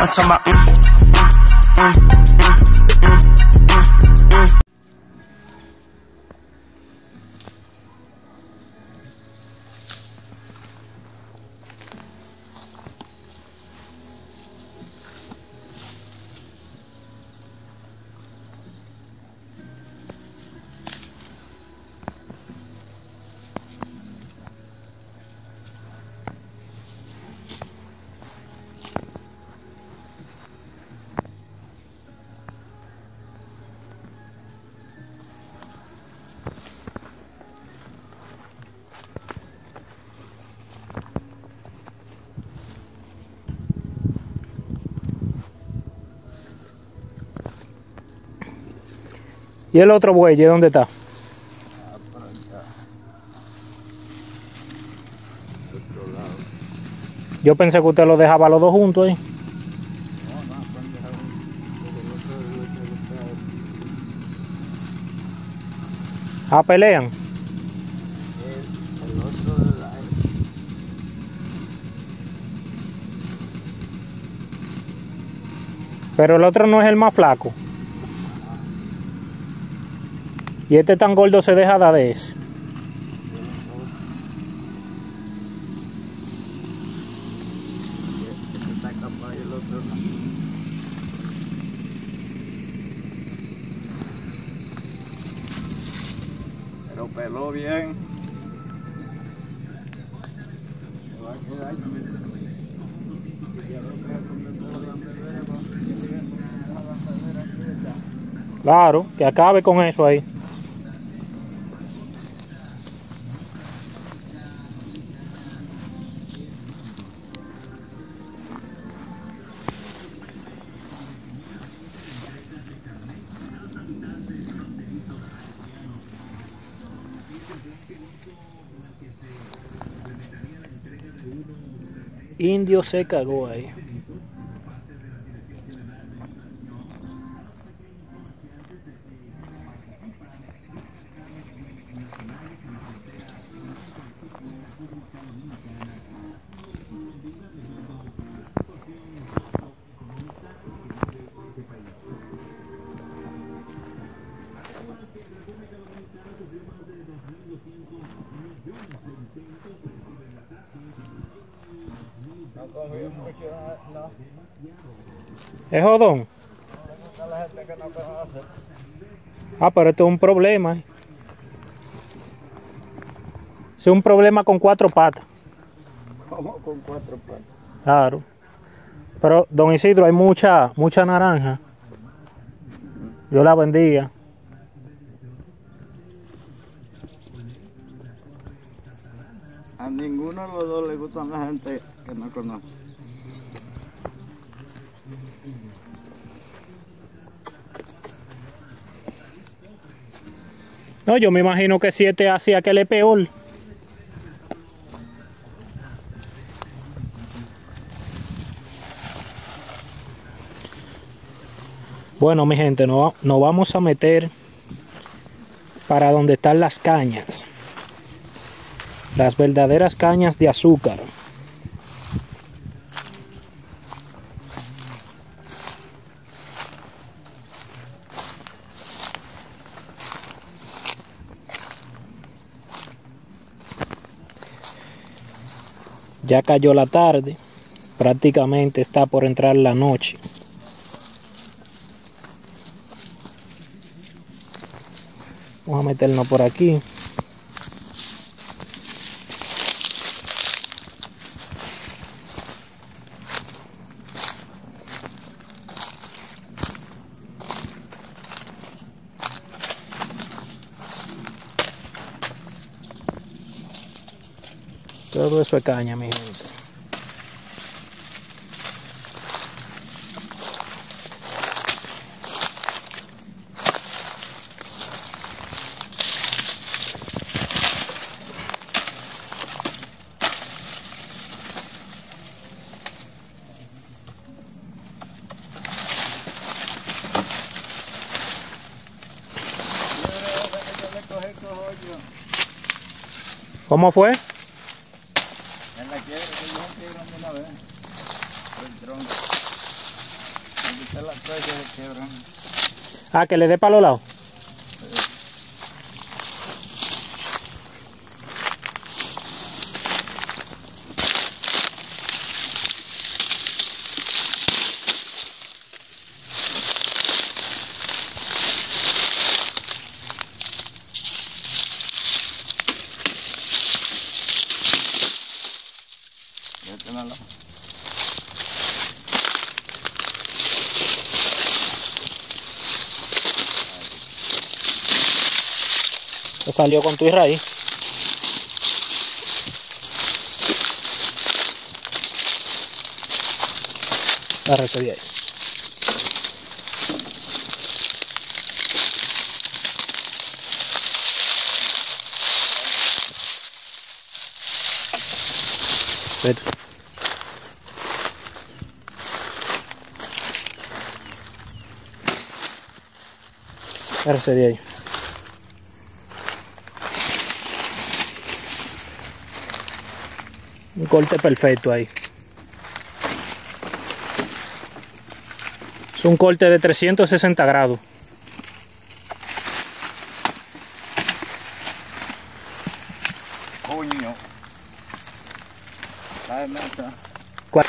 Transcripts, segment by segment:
I'm talking about ¿Y el otro buey, dónde está? Por acá. Otro lado. Yo pensé que usted lo dejaba los dos juntos ahí. No, pueden dejar un. Ah, pelean. El otro de la. Pero el otro no es el más flaco. Y este tan gordo se deja dar de ese. Este está capaz y el otro no. Pero peló bien. Se va a quedar. Claro, que acabe con eso ahí. Indio se cagó ahí. No confío mucho, no. ¿Es jodón? No le gusta a la gente que no conoce. Ah, pero esto es un problema. Es un problema con 4 patas. Como con 4 patas. Claro. Pero, don Isidro, hay mucha naranja. Yo la vendía. A ninguno de los dos le gustan la gente que no conoce. No, yo me imagino que si este hacía aquel es peor. Bueno, mi gente, nos vamos a meter para donde están las cañas. Las verdaderas cañas de azúcar. Ya cayó la tarde, prácticamente está por entrar la noche. Vamos a meternos por aquí. Todo eso es caña, mi gente. ¿Cómo fue? En la quiebra que yo quiebran de una vez. El tronco. Es la especie de quiebra. Ah, que le dé para los lados. Te salió con tu y raíz. Agárrese de ahí. Vete. Agárrese de ahí. Un corte perfecto ahí. Es un corte de 360 grados. Coño. Cae mesa. ¿Cuál?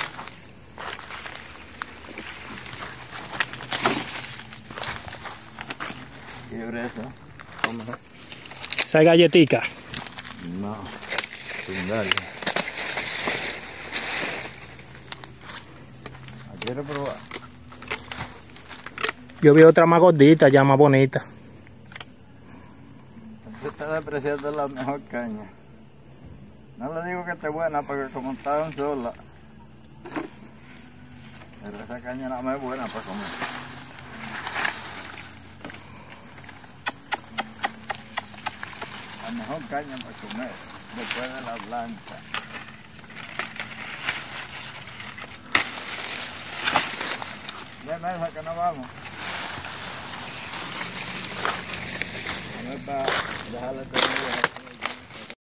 Quiebre eso. Cómelo. Esa es galletica. No. Sin darle. ¿Quieres probar? Yo vi otra más gordita, ya más bonita. Se está depreciando la mejor caña. No le digo que esté buena porque como estaban solas. Pero esa caña no me es buena para comer. La mejor caña para comer después de la blanca. Ya mesa que no vamos. No es para dejarla terminar.